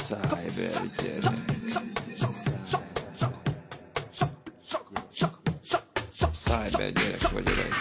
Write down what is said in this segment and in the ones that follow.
Cybergyerek. Cybergyerek vagyok.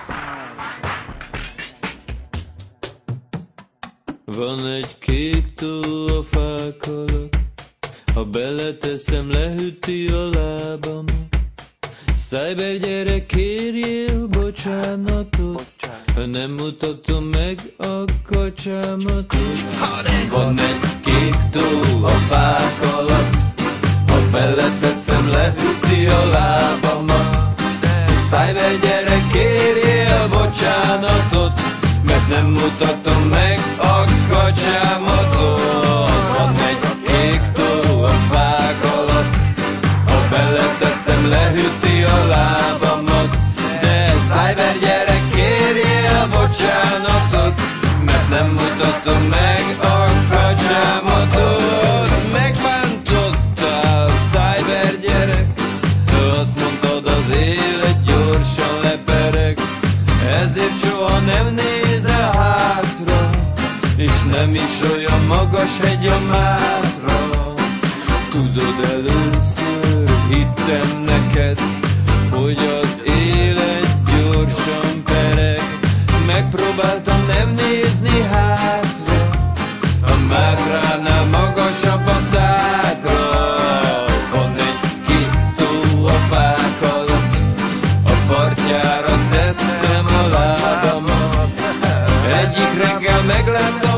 Van egy kék tó a fák alatt, ha beleteszem, lehűti a lábamat. Cybergyerek, kérjél bocsánatot, ha nem mutatom meg a kacsámat. Van egy kék tó a fák alatt, ha beleteszem, lehűti a lábamat. Cybergyerek, kérjél bocsánatot, mert nem mutatom meg a kacsámat. Van egy kék tó a fák alatt, ha beleteszem, lehűti a lábamat. De Cybergyerek, kérjél bocsánatot, mert nem mutatom meg a kacsámat. Megbántottál, Cybergyerek, azt mondtad, az élet gyorsan lepereg, ezért soha nem nézel hátra, és nem is olyan magas hegy a Mátra. Tudod, először hittem neked, hogy az élet gyorsan pereg. Megpróbáltam nem nézni hátra, a Mátránál magasabb a Tátra. Van egy kék tó a fák alatt, a partjára tettem a lábamat. Egyik reggel megláttam